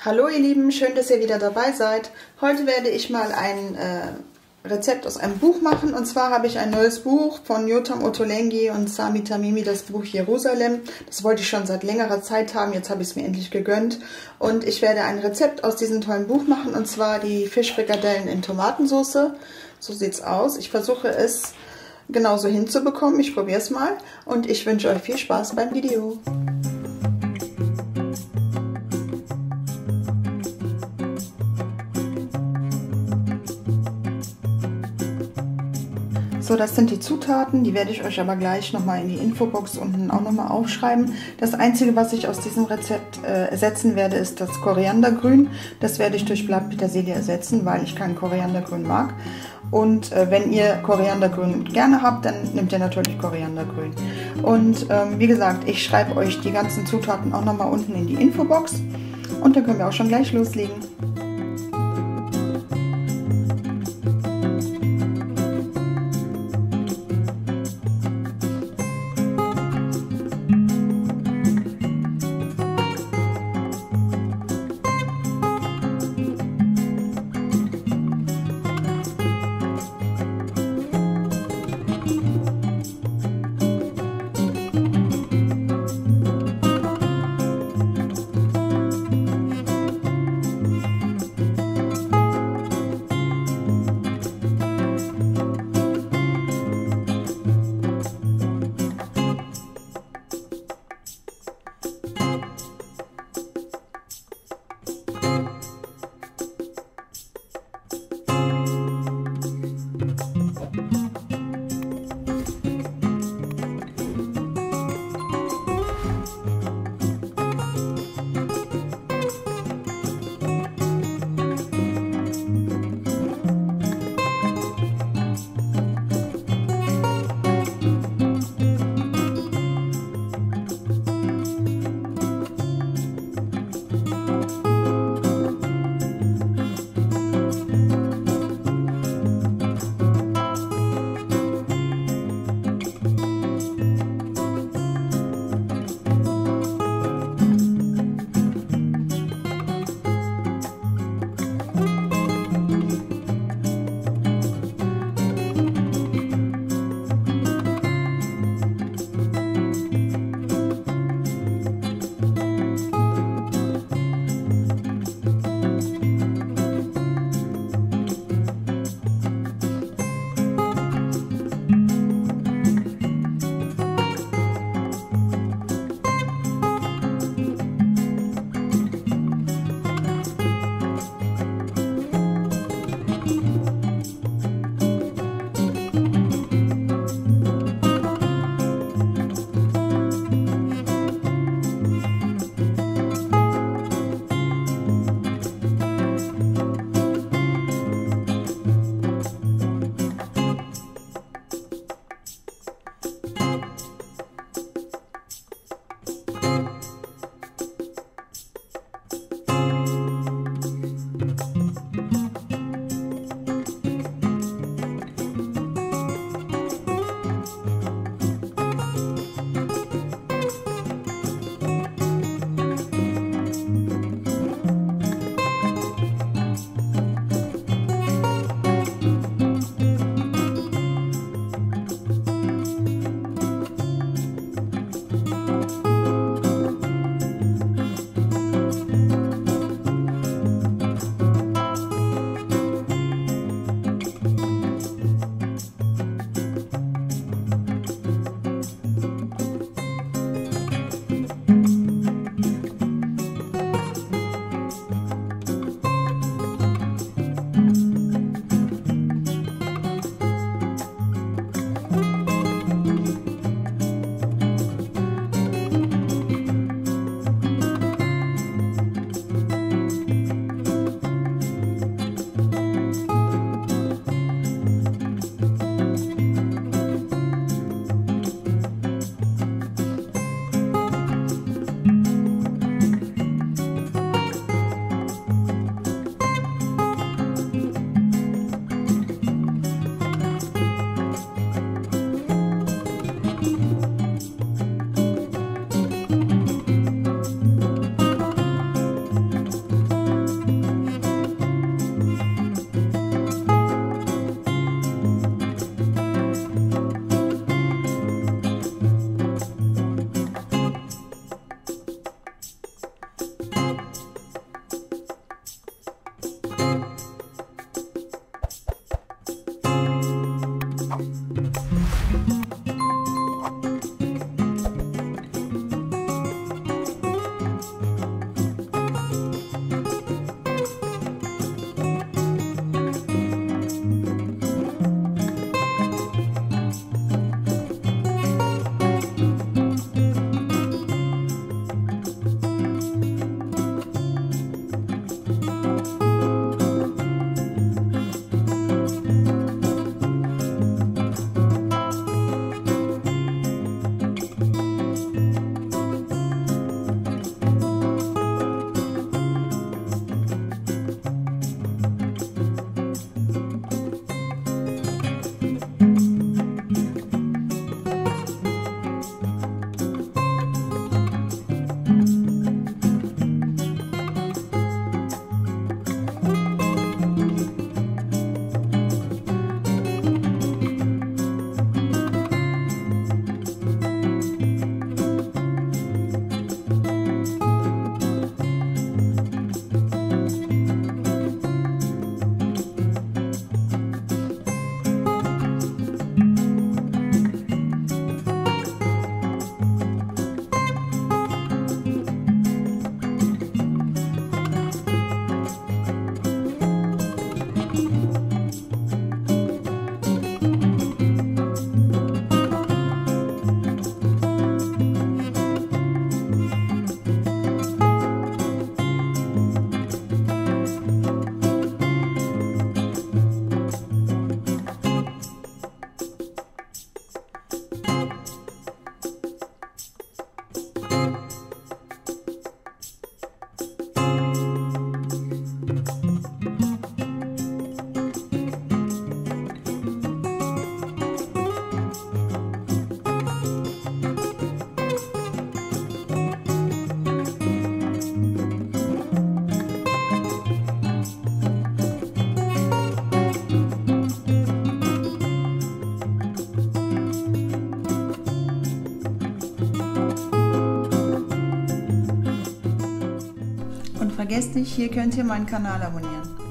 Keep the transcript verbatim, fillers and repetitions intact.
Hallo ihr Lieben, schön, dass ihr wieder dabei seid. Heute werde ich mal ein äh, Rezept aus einem Buch machen. Und zwar habe ich ein neues Buch von Yotam Ottolenghi und Sami Tamimi, das Buch Jerusalem. Das wollte ich schon seit längerer Zeit haben, jetzt habe ich es mir endlich gegönnt. Und ich werde ein Rezept aus diesem tollen Buch machen, und zwar die Fischfrikadellen in Tomatensauce. So sieht es aus. Ich versuche es genauso hinzubekommen. Ich probiere es mal und ich wünsche euch viel Spaß beim Video. So, das sind die Zutaten, die werde ich euch aber gleich nochmal in die Infobox unten auch nochmal aufschreiben. Das Einzige, was ich aus diesem Rezept äh, ersetzen werde, ist das Koriandergrün. Das werde ich durch Blattpetersilie ersetzen, weil ich kein Koriandergrün mag. Und äh, wenn ihr Koriandergrün gerne habt, dann nehmt ihr natürlich Koriandergrün. Und ähm, wie gesagt, ich schreibe euch die ganzen Zutaten auch nochmal unten in die Infobox. Und dann können wir auch schon gleich loslegen. Und vergesst nicht, hier könnt ihr meinen Kanal abonnieren.